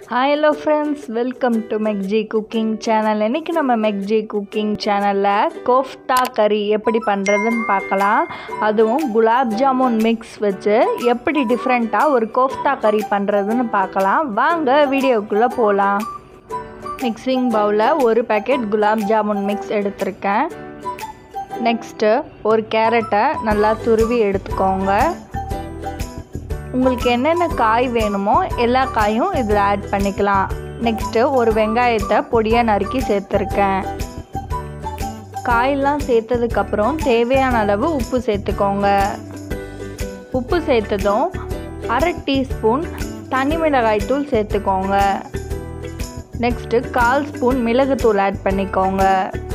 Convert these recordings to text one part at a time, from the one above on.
Hi hello friends, welcome to McG Cooking Channel. இன்னைக்கு நம்ம McG Cooking Channelல kofta கறி எப்படி பண்றதுன்னு பார்க்கலாம். அதுவும் குலாப் ஜாமுன் மிக்ஸ் வச்சு எப்படி டிஃபரெண்டா ஒரு கோஃப்தா கறி பண்றதுன்னு பார்க்கலாம். வாங்க வீடியோக்குள்ள போலாம். மிக்சிங் பவுல்ல ஒரு பாக்கெட் குலாப் ஜாமுன் மிக்ஸ் எடுத்துர்க்கேன். நெக்ஸ்ட் ஒரு கேரட்டை நல்லா துருவி எடுத்துக்கோங்க. உங்களுக்கு என்னென்ன காய் வேணுமோ எல்லா காயும் இதில் ஆட் பண்ணிக்கலாம். நெக்ஸ்ட்டு ஒரு வெங்காயத்தை பொடியாக நறுக்கி சேர்த்துருக்கேன். காயெல்லாம் சேர்த்ததுக்கப்புறம் தேவையான அளவு உப்பு சேர்த்துக்கோங்க. உப்பு சேர்த்ததும் 1/2 டீஸ்பூன் தனி மிளகாய் தூள் சேர்த்துக்கோங்க. நெக்ஸ்ட்டு 1/4 ஸ்பூன் மிளகுத்தூள் ஆட் பண்ணிக்கோங்க.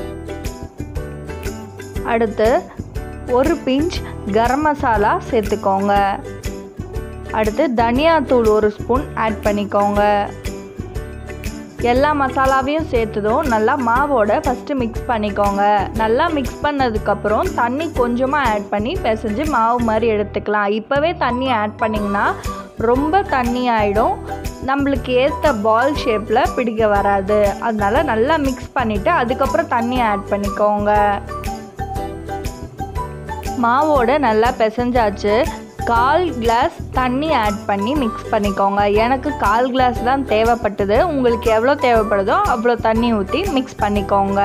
அடுத்து ஒரு பிஞ்ச் கரம் மசாலா சேர்த்துக்கோங்க. அடுத்து தனியாத்தூள் 1 ஸ்பூன் ஆட் பண்ணிக்கோங்க. எல்லா மசாலாவையும் சேர்த்ததும் நல்லா மாவோட ஃபஸ்ட்டு மிக்ஸ் பண்ணிக்கோங்க. நல்லா மிக்ஸ் பண்ணதுக்கப்புறம் தண்ணி கொஞ்சமாக ஆட் பண்ணி பிசைஞ்சு மாவு மாதிரி எடுத்துக்கலாம். இப்போவே தண்ணி ஆட் பண்ணிங்கன்னா ரொம்ப தண்ணி ஆகிடும், நம்மளுக்கு ஏற்ற பால் ஷேப்பில் பிடிக்க வராது. அதனால நல்லா மிக்ஸ் பண்ணிவிட்டு அதுக்கப்புறம் தண்ணி ஆட் பண்ணிக்கோங்க. மாவோட நல்லா பிசைஞ்சாச்சு. 1/4 கிளாஸ் தண்ணி ஆட் பண்ணி மிக்ஸ் பண்ணிக்கோங்க. எனக்கு 1/4 கிளாஸ் தான் தேவைப்பட்டது. உங்களுக்கு எவ்வளோ தேவைப்படுதோ அவ்வளோ தண்ணி ஊற்றி மிக்ஸ் பண்ணிக்கோங்க.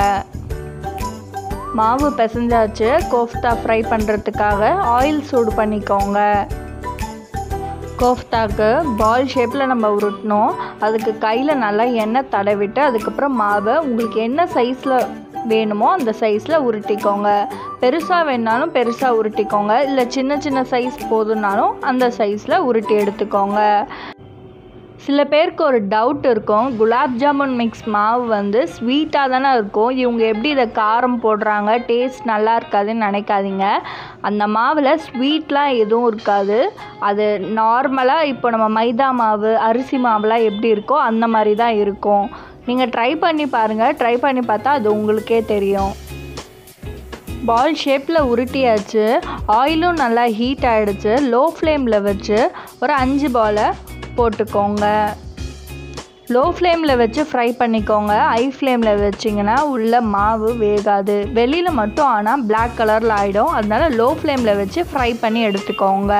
மாவு பிசைஞ்சாச்சு. கோஃப்தா ஃப்ரை பண்ணுறதுக்காக ஆயில் சூடு பண்ணிக்கோங்க. கோஃப்தாக்கு பால் ஷேப்பில் நம்ம உருட்டணும். அதுக்கு கையில் நல்லா எண்ணெய் தடவிட்டு அதுக்கப்புறம் மாவை உங்களுக்கு என்ன சைஸில் வேணுமோ அந்த சைஸில் உருட்டிக்கோங்க. பெருசாக வேணாலும் பெருசாக உருட்டிக்கோங்க, இல்லை சின்ன சின்ன சைஸ் போதுனாலும் அந்த சைஸில் உருட்டி எடுத்துக்கோங்க. சில பேருக்கு ஒரு டவுட் இருக்கும், குலாப் ஜாமுன் மிக்ஸ் மாவு ஸ்வீட்டாக தானே இருக்கும், இவங்க எப்படி இதை காரம் போடுறாங்க, டேஸ்ட் நல்லா இருக்காதுன்னு நினைக்காதீங்க. அந்த மாவில் ஸ்வீட்லாம் எதுவும் இருக்காது. அது நார்மலாக இப்போ நம்ம மைதா மாவு அரிசி மாவுலாம் எப்படி இருக்கோ அந்த மாதிரி தான் இருக்கும். நீங்கள் ட்ரை பண்ணி பாருங்கள். ட்ரை பண்ணி பார்த்தா அது உங்களுக்கே தெரியும். பால் ஷேப்பில் உருட்டியாச்சு. ஆயிலும் நல்லா ஹீட் ஆகிடுச்சு. லோ ஃப்ளேமில் வச்சு ஒரு 5 பாலை போட்டுக்கோங்க. லோ ஃப்ளேமில் வச்சு ஃப்ரை பண்ணிக்கோங்க. ஹை ஃப்ளேமில் வச்சிங்கன்னா உள்ள மாவு வேகாது, வெளியில் மட்டும் ஆனால் பிளாக் கலரில் ஆகிடும். அதனால லோ ஃப்ளேமில் வச்சு ஃப்ரை பண்ணி எடுத்துக்கோங்க.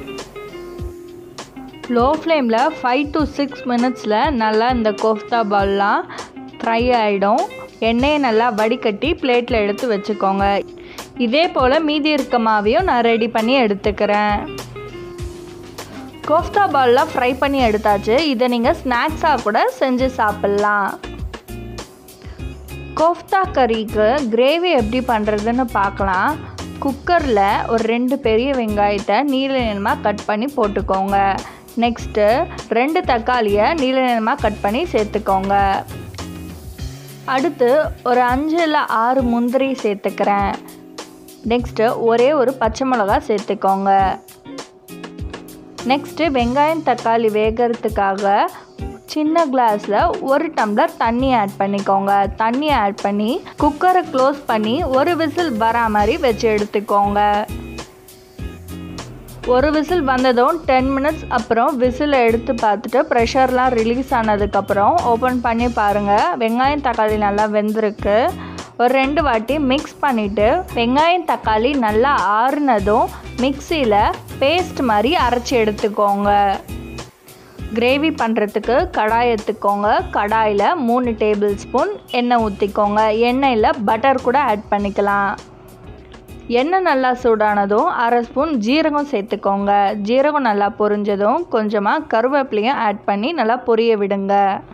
லோ ஃப்ளேமில் 5 to 6 மினிட்ஸில் நல்லா இந்த கோஃப்தா பால்லாம் ஃப்ரை ஆகிடும். எண்ணெயை நல்லா வடிகட்டி பிளேட்டில் எடுத்து வச்சுக்கோங்க. இதே போல் மீதி இருக்க மாவையும் நான் ரெடி பண்ணி எடுத்துக்கிறேன். கோஃப்தா பால்லாம் ஃப்ரை பண்ணி எடுத்தாச்சு. இதை நீங்கள் ஸ்நாக்ஸாக கூட செஞ்சு சாப்பிட்லாம். கோஃப்தா கறிக்கு கிரேவி எப்படி பண்ணுறதுன்னு பார்க்கலாம். குக்கரில் ஒரு 2 பெரிய வெங்காயத்தை நீள நீளமாக கட் பண்ணி போட்டுக்கோங்க. நெக்ஸ்ட்டு 2 தக்காளியை நீள நீளமாக கட் பண்ணி சேர்த்துக்கோங்க. அடுத்து ஒரு 5 இல்லை 6 முந்திரி சேர்த்துக்கிறேன். நெக்ஸ்ட்டு ஒரே ஒரு பச்சை மிளகா சேர்த்துக்கோங்க. நெக்ஸ்ட்டு வெங்காயம் தக்காளி வேகிறதுக்காக சின்ன கிளாஸில் 1 டம்ளர் தண்ணி ஆட் பண்ணிக்கோங்க. தண்ணி ஆட் பண்ணி குக்கரை க்ளோஸ் பண்ணி ஒரு விசில் வரா மாதிரி வச்சு எடுத்துக்கோங்க. ஒரு விசில் வந்ததும் 10 மினிட்ஸ் அப்புறம் விசிலை எடுத்து பார்த்துட்டு ப்ரெஷர்லாம் ரிலீஸ் ஆனதுக்கப்புறம் ஓப்பன் பண்ணி பாருங்கள். வெங்காயம் தக்காளி நல்லா வெந்திருக்கு. ஒரு 2 வாட்டி மிக்ஸ் பண்ணிவிட்டு வெங்காயம் தக்காளி நல்லா ஆறுனதும் மிக்சியில் பேஸ்ட் மாதிரி அரைச்சி எடுத்துக்கோங்க. கிரேவி பண்ணுறதுக்கு கடாய் எடுத்துக்கோங்க. கடாயில் 3 டேபிள் ஸ்பூன் எண்ணெய் ஊற்றிக்கோங்க. எண்ணெயில் பட்டர் கூட ஆட் பண்ணிக்கலாம். எண்ணெய் நல்லா சூடானதும் 1/2 ஸ்பூன் ஜீரகம் சேர்த்துக்கோங்க. ஜீரகம் நல்லா பொரிஞ்சதும் கொஞ்சமாக கருவேப்பிலையும் ஆட் பண்ணி நல்லா பொரிய விடுங்க.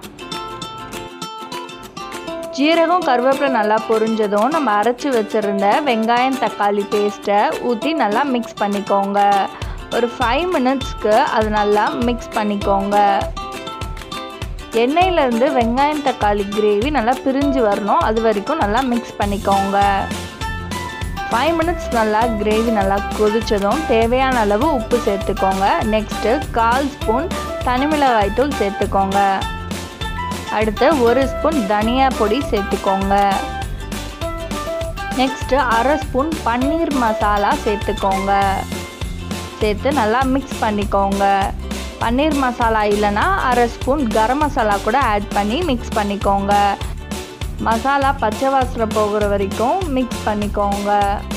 ஜீரகம் கருவேப்பிலை நல்லா பொரிஞ்சதும் நம்ம அரைச்சி வச்சுருந்த வெங்காயம் தக்காளி பேஸ்ட்டை ஊற்றி நல்லா மிக்ஸ் பண்ணிக்கோங்க. ஒரு 5 மினிட்ஸ்க்கு அது நல்லா மிக்ஸ் பண்ணிக்கோங்க. எண்ணெயிலேருந்து வெங்காயம் தக்காளி கிரேவி நல்லா பிரிஞ்சு வரணும், அது வரைக்கும் நல்லா மிக்ஸ் பண்ணிக்கோங்க. 5 மினிட்ஸ் நல்லா கிரேவி நல்லா கொதிச்சதும் தேவையான அளவு உப்பு சேர்த்துக்கோங்க. நெக்ஸ்ட்டு 1/4 ஸ்பூன் தனி மிளகாய் தூள் சேர்த்துக்கோங்க. அடுத்து 1 ஸ்பூன் தனியா பொடி சேர்த்துக்கோங்க. நெக்ஸ்ட்டு 1/2 ஸ்பூன் பன்னீர் மசாலா சேர்த்துக்கோங்க. சேர்த்து நல்லா மிக்ஸ் பண்ணிக்கோங்க. பன்னீர் மசாலா இல்லைன்னா அரை ஸ்பூன் கரம் மசாலா கூட ஆட் பண்ணி மிக்ஸ் பண்ணிக்கோங்க. மசாலா பச்சை வாசனை போகிற வரைக்கும் மிக்ஸ் பண்ணிக்கோங்க.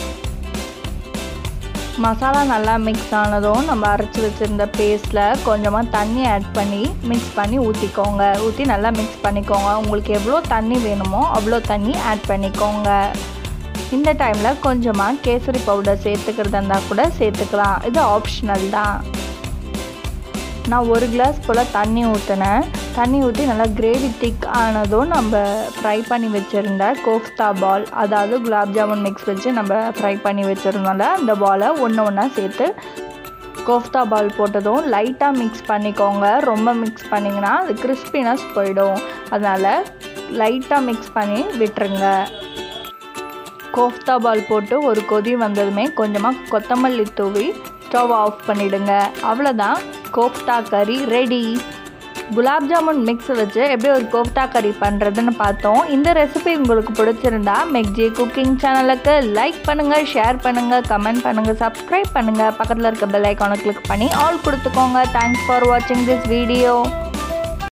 மசாலா நல்லா மிக்ஸ் ஆனதும் நம்ம அரைச்சி வச்சுருந்த பேஸ்ட்டில் கொஞ்சமாக தண்ணி ஆட் பண்ணி மிக்ஸ் பண்ணி ஊற்றிக்கோங்க. ஊற்றி நல்லா மிக்ஸ் பண்ணிக்கோங்க. உங்களுக்கு எவ்வளோ தண்ணி வேணுமோ அவ்வளோ தண்ணி ஆட் பண்ணிக்கோங்க. இந்த டைமில் கொஞ்சமாக கேசரி பவுடர் சேர்த்துக்கிறதா இருந்தால் கூட சேர்த்துக்கலாம். இது ஆப்ஷனல் தான். நான் 1 கிளாஸ் போல் தண்ணி ஊற்றினேன். தண்ணி ஊற்றி நல்லா கிரேவி திக் ஆனதும் நம்ம ஃப்ரை பண்ணி வச்சுருந்த கோஃப்தா பால், அதாவது குலாப் ஜாமுன் மிக்ஸ் வச்சு நம்ம ஃப்ரை பண்ணி வச்சுருந்தோம்ல, அந்த பாலை ஒன்றா சேர்த்து கோஃப்தா பால் போட்டதும் லைட்டாக மிக்ஸ் பண்ணிக்கோங்க. ரொம்ப மிக்ஸ் பண்ணிங்கன்னா அது கிறிஸ்பினஸ் போயிடும். அதனால் லைட்டாக மிக்ஸ் பண்ணி விட்டுருங்க. கோஃப்தா பால் போட்டு ஒரு கொதி வந்ததுமே கொஞ்சமாக கொத்தமல்லி தூவி ஸ்டவ் ஆஃப் பண்ணிவிடுங்க. அவ்வளோதான், கோஃப்தா கறி ரெடி. குலாப் ஜாமுன் மிக்ஸ் வச்சு எப்படி ஒரு கோஃப்தா கறி பண்ணுறதுன்னு பார்த்தோம். இந்த ரெசிபி உங்களுக்கு பிடிச்சிருந்தா மெக்ஜி குக்கிங் சேனலுக்கு லைக் பண்ணுங்கள், ஷேர் பண்ணுங்கள், கமெண்ட் பண்ணுங்கள், சப்ஸ்கிரைப் பண்ணுங்கள். பக்கத்தில் இருக்க பெல் ஐக்கானை கிளிக் பண்ணி ஆல் கொடுத்துக்கோங்க. தேங்க்ஸ் ஃபார் வாட்சிங் திஸ் வீடியோ.